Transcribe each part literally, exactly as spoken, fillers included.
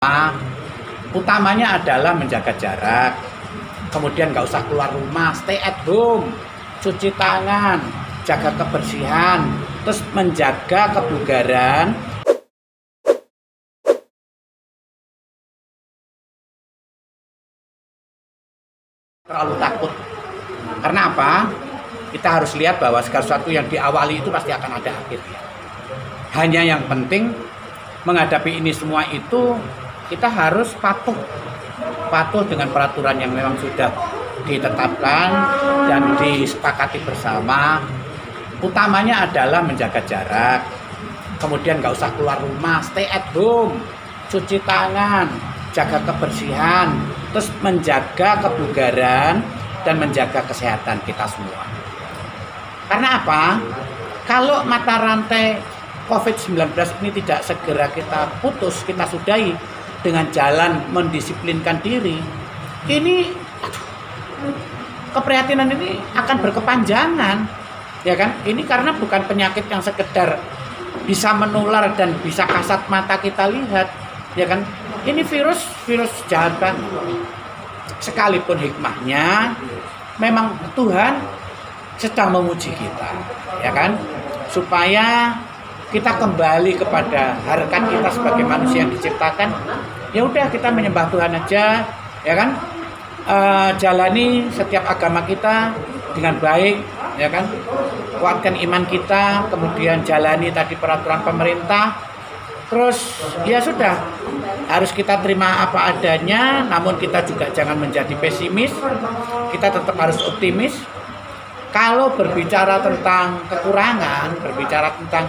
Utamanya adalah menjaga jarak, kemudian nggak usah keluar rumah, stay at home, cuci tangan, jaga kebersihan, terus menjaga kebugaran. Terlalu takut. Karena apa? Kita harus lihat bahwa segala sesuatu yang diawali itu pasti akan ada akhirnya. Hanya yang penting menghadapi ini semua itu kita harus patuh. Patuh dengan peraturan yang memang sudah ditetapkan dan disepakati bersama. Utamanya adalah menjaga jarak, kemudian nggak usah keluar rumah, stay at home, cuci tangan, jaga kebersihan, terus menjaga kebugaran dan menjaga kesehatan kita semua. Karena apa? Kalau mata rantai covid sembilan belas ini tidak segera kita putus, kita sudahi dengan jalan mendisiplinkan diri, ini aduh, keprihatinan ini akan berkepanjangan, ya kan? Ini karena bukan penyakit yang sekedar bisa menular dan bisa kasat mata kita lihat, ya kan? Ini virus, virus jahat banget. Sekalipun hikmahnya, memang Tuhan sedang menguji kita, ya kan? Supaya kita kembali kepada harkat kita sebagai manusia yang diciptakan. Ya udah, kita menyembah Tuhan aja, ya kan? E, jalani setiap agama kita dengan baik, ya kan? Kuatkan iman kita, kemudian jalani tadi peraturan pemerintah. Terus ya sudah, harus kita terima apa adanya, namun kita juga jangan menjadi pesimis. Kita tetap harus optimis. Kalau berbicara tentang kekurangan, berbicara tentang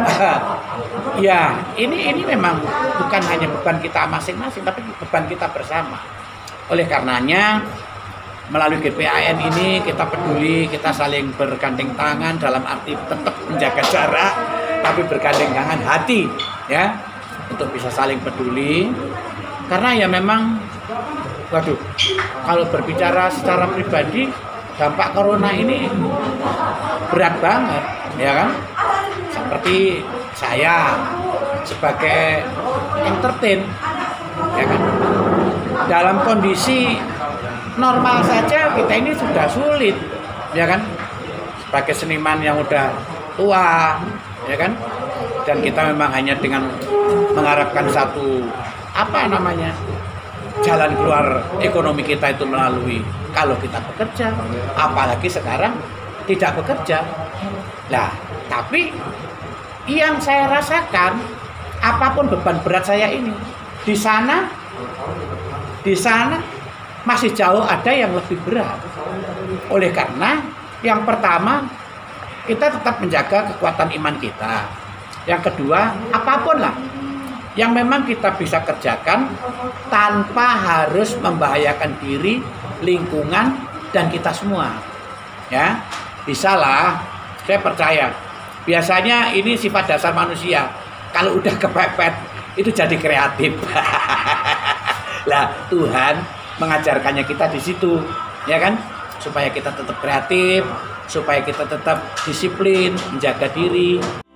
ya ini ini memang bukan hanya beban kita masing-masing, tapi beban kita bersama. Oleh karenanya melalui G P A N ini kita peduli, kita saling bergandeng tangan dalam arti tetap menjaga jarak, tapi bergandeng tangan hati, ya, untuk bisa saling peduli. Karena ya memang, waduh, kalau berbicara secara pribadi, dampak corona ini berat banget, ya kan? Seperti saya sebagai entertain, ya kan? Dalam kondisi normal saja kita ini sudah sulit, ya kan? Sebagai seniman yang udah tua, ya kan? Dan kita memang hanya dengan mengharapkan satu apa namanya jalan keluar ekonomi kita itu melalui kalau kita bekerja, apalagi sekarang tidak bekerja. Nah, tapi yang saya rasakan, apapun beban berat saya ini, di sana, di sana masih jauh ada yang lebih berat. Oleh karena yang pertama, kita tetap menjaga kekuatan iman kita. Yang kedua, apapun lah yang memang kita bisa kerjakan tanpa harus membahayakan diri, lingkungan, dan kita semua. Ya, bisalah. Saya percaya. Biasanya ini sifat dasar manusia. Kalau udah kepepet, itu jadi kreatif. Lah, Tuhan mengajarkannya kita di situ, ya kan? Supaya kita tetap kreatif, supaya kita tetap disiplin, menjaga diri.